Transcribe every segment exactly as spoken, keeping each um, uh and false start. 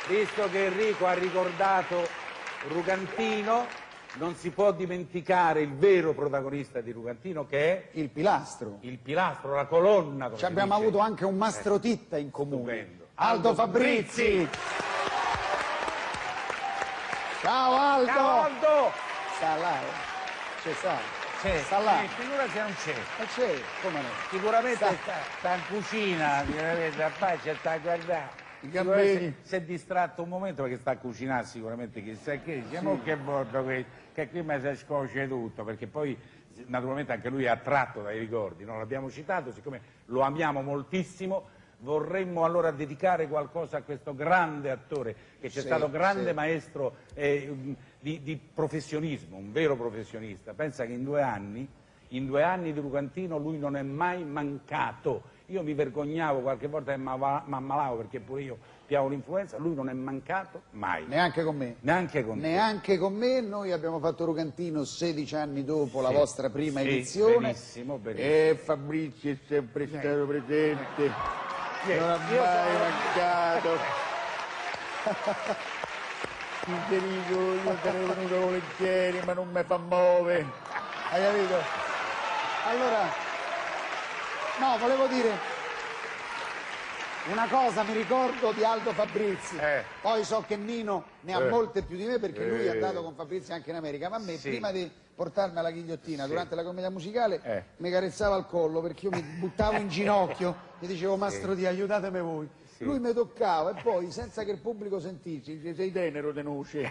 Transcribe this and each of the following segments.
visto che Enrico ha ricordato Rugantino, non si può dimenticare il vero protagonista di Rugantino, che è il pilastro. Il pilastro, la colonna. Ci abbiamo dice. avuto anche un Mastro Titta in comune. Stupendo. Aldo, Aldo Fabrizi. Fabrizi. Ciao Aldo. Ciao Aldo. Sta là, eh? C'è sta. C'è. Sta là. Eh, figura se non c'è. E c'è, come no? Sicuramente sta, sta, sta in cucina, a faccia, sta a guardare. I gamberi. Si è distratto un momento perché sta a cucinare sicuramente, chissà che dice, ma che bordo che, che qui mi si scosce tutto, perché poi naturalmente anche lui è attratto dai ricordi, non l'abbiamo citato, siccome lo amiamo moltissimo, vorremmo allora dedicare qualcosa a questo grande attore che c'è sì, stato grande sì. maestro eh, di, di professionismo, un vero professionista. Pensa che in due anni, in due anni di Rugantino lui non è mai mancato. Io mi vergognavo qualche volta che mi ammalavo perché pure io piavo l'influenza, lui non è mancato mai. Neanche con me. Neanche con Neanche te. con me, noi abbiamo fatto Rugantino sedici anni dopo sì, la vostra prima sì, edizione. Benissimo, benissimo. E Fabrizio è sempre sì. stato presente, sì. non ha io mai sono... mancato. Federico, io sarei venuto volentieri, ma non mi fa muovere. Hai capito? Allora... No, volevo dire una cosa, mi ricordo di Aldo Fabrizi, eh. poi so che Nino ne ha eh. molte più di me perché eh. lui è andato con Fabrizi anche in America, ma a me sì. prima di portarmi alla ghigliottina sì. durante la commedia musicale eh. mi carezzava al collo perché io mi buttavo in ginocchio e dicevo Mastro Dio, aiutatemi voi. Sì. Lui mi toccava e poi senza che il pubblico sentisse, dice sei tenero tenuce.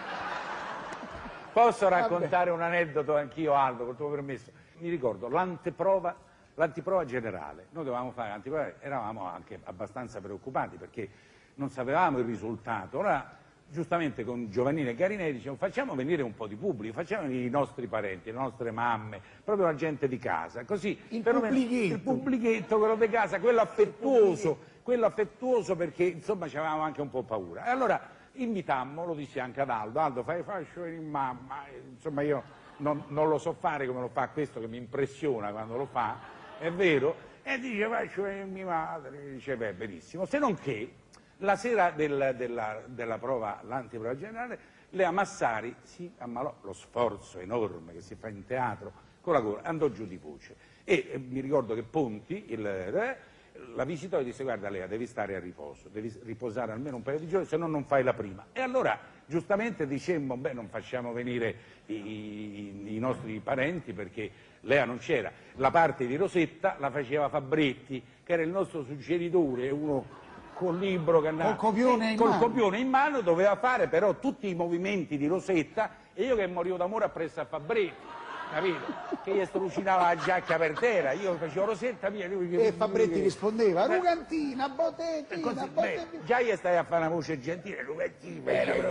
Posso raccontare Vabbè. un aneddoto anch'io Aldo, col tuo permesso? Mi ricordo l'anteprova L'antiprova generale, noi dovevamo fare l'antiprova, eravamo anche abbastanza preoccupati perché non sapevamo il risultato. Allora, giustamente con Giovannini e Garinei dicevano facciamo venire un po' di pubblico, facciamo venire i nostri parenti, le nostre mamme, proprio la gente di casa, così il pubblichetto, il pubblichetto, quello di casa, quello affettuoso, quello affettuoso perché insomma ci avevamo anche un po' paura. E allora invitammo, lo dissi anche ad Aldo, Aldo fai fascio venire mamma, insomma io non, non lo so fare come lo fa questo che mi impressiona quando lo fa. È vero? E dice, faccio venire mia madre, dice, beh, benissimo. Se non che, la sera del, della, della prova, l'antiprova generale, Lea Massari si ammalò, lo sforzo enorme che si fa in teatro, con la gola, andò giù di voce. E eh, mi ricordo che Ponti, il, eh, la visitò e disse, guarda Lea, devi stare a riposo, devi riposare almeno un paio di giorni, se no non fai la prima. E allora, giustamente dicemmo, beh, non facciamo venire i, i, i nostri parenti perché Lea non c'era. La parte di Rosetta la faceva Fabretti, che era il nostro suggeritore, uno col libro che andava... Col copione in col mano. copione in mano doveva fare però tutti i movimenti di Rosetta e io che morivo d'amore appresso a Fabretti, capito? Che gli strucinava la giacca per terra, io facevo Rosetta mia... Lui, e Fabretti lui, rispondeva, beh, Rugantina, Bottetina, così, Bottetina... Beh, già gli stai a fare una voce gentile, Rugantina,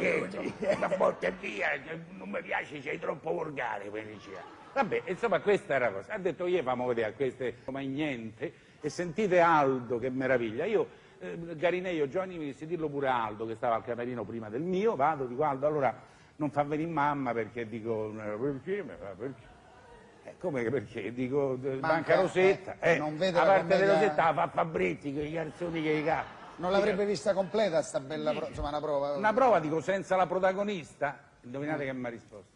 una botte via, non mi piace, sei troppo volgare, come diceva. Vabbè, insomma, questa era la cosa. Ha detto, io famo vedere queste, ma niente, e sentite Aldo, che meraviglia. Io, eh, Garinei, Giovanni mi disse, dirlo pure a Aldo, che stava al camerino prima del mio, vado, dico, Aldo, allora non fa venire mamma, perché dico, perché? Mi fa, perché? Eh, come perché? Dico, manca, manca Rosetta. Eh, non vede la la parte commedia... di Rosetta la fa Fabretti, quei garzoni che i ca... Non l'avrebbe vista completa sta bella prova, insomma, una prova? Una prova, dico, senza la protagonista? Indovinate mm. che mi ha risposto?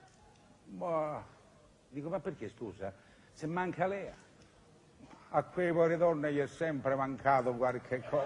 Boh... Dico, ma perché scusa? Se manca Lea, a quei povere donne gli è sempre mancato qualche cosa.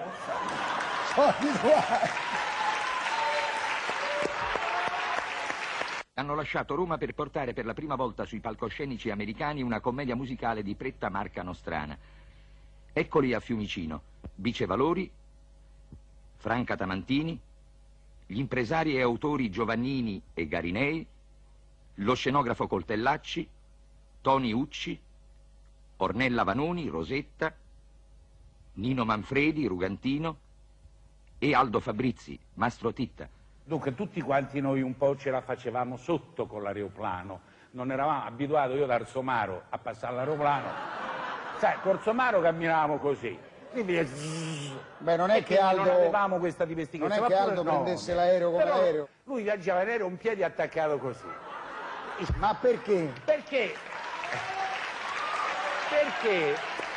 Hanno lasciato Roma per portare per la prima volta sui palcoscenici americani una commedia musicale di pretta marca nostrana. Eccoli a Fiumicino, Bice Valori, Franca Tamantini, gli impresari e autori Giovannini e Garinei, lo scenografo Coltellacci, Toni Ucci, Ornella Vanoni, Rosetta, Nino Manfredi, Rugantino e Aldo Fabrizi, Mastro Titta. Dunque tutti quanti noi un po' ce la facevamo sotto con l'aeroplano, non eravamo abituati, io da Arsomaro a passare l'aeroplano, sai, Corso Maro camminavamo così. Beh, non è che Aldo non avevamo questa dimestichezza. Non è che Aldo no, prendesse l'aereo come l'aereo. Lui viaggiava in aereo un piede attaccato così. Ma perché? Perché? Perché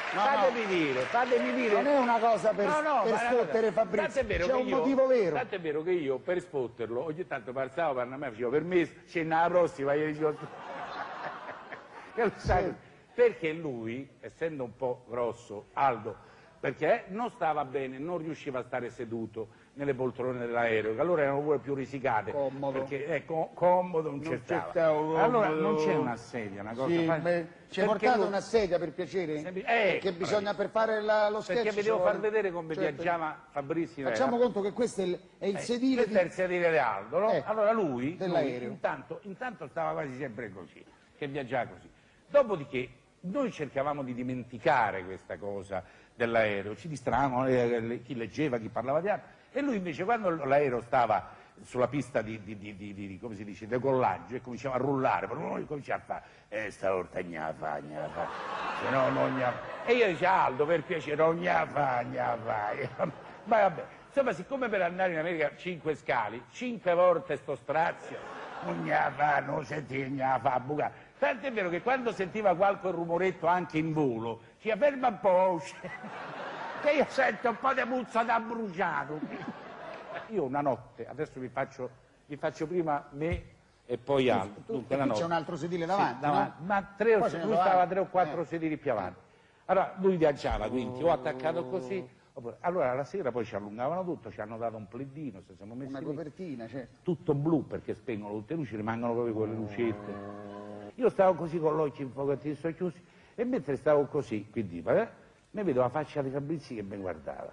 No, fatemi no. dire, fatemi dire. Non è una cosa per, No, no, per ma- sfottere Fabrizio, c'è un io- motivo vero. Tanto è vero che io per sfotterlo ogni tanto passavo per me, facevo permesso, scena la prossima, io dicevo... Che lo sai, perché lui, essendo un po' grosso, alto, perché non stava bene, non riusciva a stare seduto nelle poltrone dell'aereo, che allora erano pure più risicate. Comodo. Perché eh, co- comodo non, Non c'è stava. c'è comodo. Allora non c'è una sedia, una cosa. Sì, fa- beh, ci perché hai portato lui- una sedia per piacere? Eh, perché bisogna per fare la- lo sketch. Perché vi ci devo vuole- far vedere come Certo. viaggiava Fabrizio. Facciamo Vera. conto che questo è il, è il Eh, sedile questo di... è il sedile di Aldo, no? Eh, Allora lui, lui dell'aereo. intanto, intanto stava quasi sempre così, che viaggiava così. Dopodiché noi cercavamo di dimenticare questa cosa dell'aereo, ci distravamo, eh, chi leggeva, chi parlava di altro, e lui invece quando l'aereo stava sulla pista di, di, di, di, di come si dice, decollaggio e cominciava a rullare, però noi cominciava a fare, eh, stavolta gna fa, gna fa, se no non gna fa. E io dicevo, Aldo, per piacere, non gna fa, gna fa. Ma vabbè, insomma, siccome per andare in America cinque scali, cinque volte sto strazio, non gna fa, non senti gna fa, buca. Tant'è vero che quando sentiva qualche rumoretto anche in volo, ci ferma un po', che io sento un po' di puzza da bruciato. Io una notte, adesso vi faccio, vi faccio prima me e poi Aldo. Dunque, una Qui c'è notte. un altro sedile davanti, Sì, davanti, no? ma tre o, Poi ce n'è lui davanti. stava tre o quattro Eh. sedili più avanti. Allora lui viaggiava, quindi o attaccato così, oppure- allora la sera poi ci allungavano tutto, ci hanno dato un pleddino, se siamo messi Una lì, copertina, certo. tutto blu perché spengono tutte le luci, rimangono proprio quelle lucette. Io stavo così con gli occhi un pochettino socchiusi e mentre stavo così, quindi eh, mi vedo la faccia di Fabrizio che mi guardava.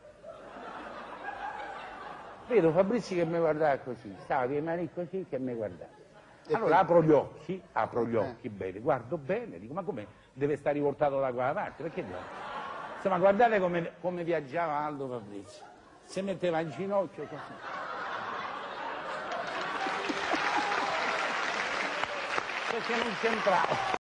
Vedo Fabrizio che mi guardava così, stava di mani così che mi guardava. Allora apro gli occhi, apro gli occhi bene, guardo bene, dico ma come deve stare rivoltato da quella parte? Perché deve? Insomma guardate come, come viaggiava Aldo Fabrizio, si metteva in ginocchio così. Perché non c'entrava.